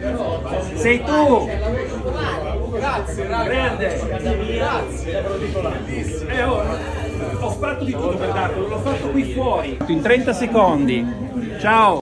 Sei tu! Grazie, Grande! grazie. Ho fatto di tutto per dartelo, l'ho fatto qui fuori. In 30 secondi. Ciao!